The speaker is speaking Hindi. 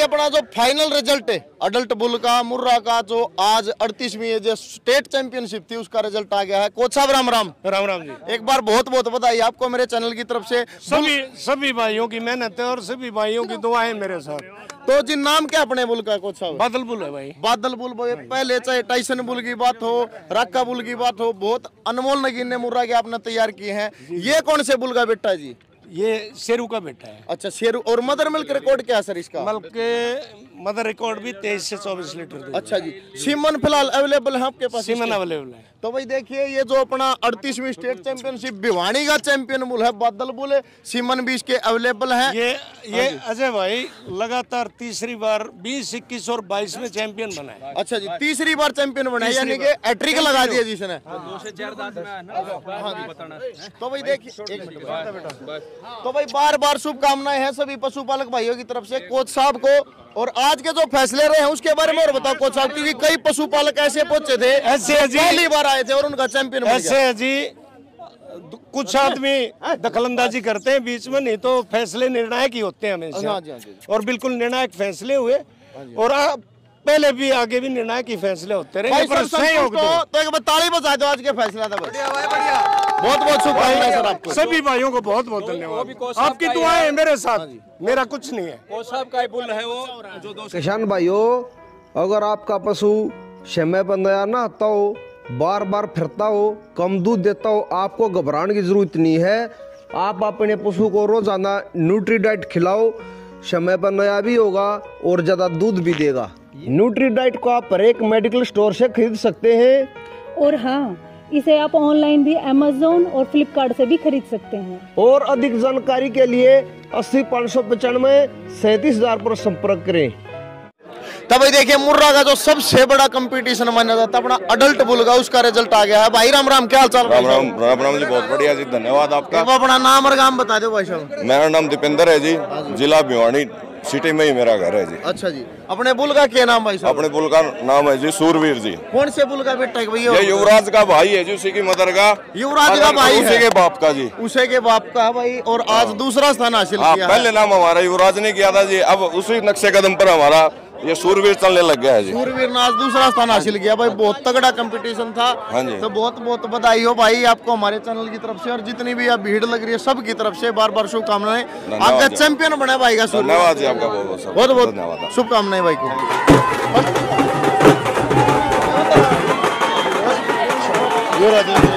अपना जो फाइनल रिजल्ट है अडल्ट बुल का मुर्रा का, जो आज 38वीं जो स्टेट चैंपियनशिप थी उसका रिजल्ट आ गया है। कोच साहब राम राम। राम राम जी। एक बार बहुत बहुत बधाई आपको मेरे चैनल की तरफ से। सभी भाइयों की मेहनत है और सभी भाइयों की दुआएं मेरे साथ। तो जी नाम क्या अपने बुल का कोच साहब? बादल बुल है भाई। बादल बुल भाई, पहले चाहे टाइसन बुल की बात हो, रक्का बुल की बात हो, बहुत अनमोल नगीने मुर्रा के आपने तैयार किए हैं। ये कौन से बुल का बेटा जी? ये शेरू का बेटा है। अच्छा शेरू। और मदर मिल्क रिकॉर्ड क्या है सर इसका? मिल्क के मदर रिकॉर्ड भी 23 से 24 लीटर। अच्छा जी। सीमन फिलहाल अवेलेबल है आपके पास? सीमन अवेलेबल है। तो भाई देखिए ये जो अपना 38वीं स्टेट चैंपियनशिप भिवानी का चैंपियन बुल है बादल बुल, सीमन भी इसके अवेलेबल है। ये अजय भाई लगातार तीसरी बार 20, 21 और 22 में चैंपियन बना है। अच्छा जी, तीसरी बार चैंपियन बना है, यानी कि हैट्रिक लगा दिया जिसने। 2 से 4 दांत में है ना। तो भाई देखिए एक मिनट, तो भाई बार बार शुभकामनाएं हैं सभी पशुपालक भाइयों की तरफ से कोच साहब को। और आज के जो फैसले रहे हैं उसके बारे में और बताओ कोच साहब, क्योंकि कई पशुपालक ऐसे पहुंचे थे ऐसे पहली बार आए थे और उनका चैंपियन ऐसे है जी। कुछ आदमी दखलंदाजी करते हैं बीच में, नहीं तो फैसले निर्णायक ही होते हैं हमेशा। और बिल्कुल निर्णायक फैसले हुए और पहले भी आगे भी निर्णायक ही फैसले होते रहे। तो एक बार ताली बजा दो आज के फैसला था। बहुत बहुत शुभकामनाएं सर आपको। सभी भाइयों को बहुत बहुत धन्यवाद। आपकी दुआएं हैं मेरे साथ, मेरा कुछ नहीं है। कोच साहब का ही बुल है वो जो 2 किसान भाइयों, अगर आपका पशु समय पर नया ना आता हो, बार बार फिरता हो, कम दूध देता हो, आपको घबराने की जरूरत नहीं है। आप अपने पशु को रोजाना न्यूट्रीडाइट खिलाओ, समय पर नया भी होगा और ज्यादा दूध भी देगा। न्यूट्रीडाइट को आप हर एक मेडिकल स्टोर से खरीद सकते हैं। और हाँ, इसे आप ऑनलाइन भी अमेज़न और फ्लिपकार्ट से भी खरीद सकते हैं। और अधिक जानकारी के लिए 80 595 37,000 पर संपर्क करें। तब भाई देखिए मुर्रा का जो सबसे बड़ा कंपटीशन माना जाता है अपना अडल्ट बुल का, उसका रिजल्ट आ गया है। भाई राम राम, क्या हाल चाल? राम राम जी, बहुत बढ़िया जी, धन्यवाद आपका। अपना नाम और काम बता दो भाई साहब। मेरा नाम दीपेंद्र है जी, जिला भिवानी सिटी में ही मेरा घर है जी। अच्छा जी। अपने बुल का क्या नाम भाई साहब? अपने बुल का नाम है जी सूरवीर जी। कौन से बुल का बेटा है भैया? ये युवराज का भाई है जी, उसी की मदर का। युवराज का भाई है? उसी के बाप का जी। उसी के बाप का भाई। और आज दूसरा स्थान हासिल किया। पहले नाम हमारा युवराज ने किया था जी, अब उसी नक्शे कदम पर हमारा ये सूरवीर चलने लग गया है जी। सूरवीर ने आज दूसरा स्थान हासिल किया भाई, बहुत तगड़ा कंपटीशन था। हाँ जी। तो बहुत बहुत बधाई हो भाई आपको हमारे चैनल की तरफ से, और जितनी भी आप भीड़ लग रही है सब की तरफ से बार बार शुभकामनाएं। आपका चैंपियन बना भाई का। धन्यवाद जी आपका, बहुत बहुत धन्यवाद, शुभकामनाएं भाई को।